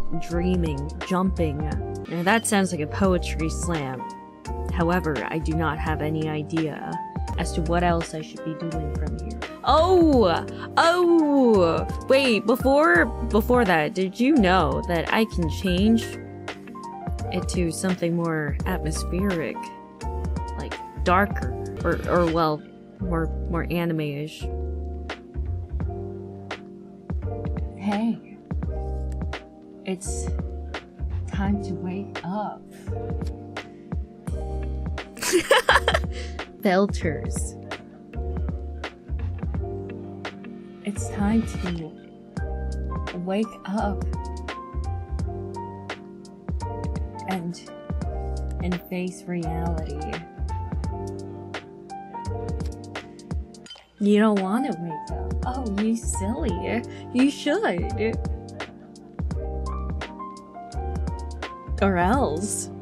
dreaming, jumping. Now that sounds like a poetry slam. However, I do not have any idea as to what else I should be doing from here. Oh! Wait, before that, did you know that I can change it to something more atmospheric? Like, darker. Or well, more anime-ish. Hey. It's time to wake up. Belters. It's time to wake up and face reality. You don't want to wake up. Oh, you silly. You should. Or else.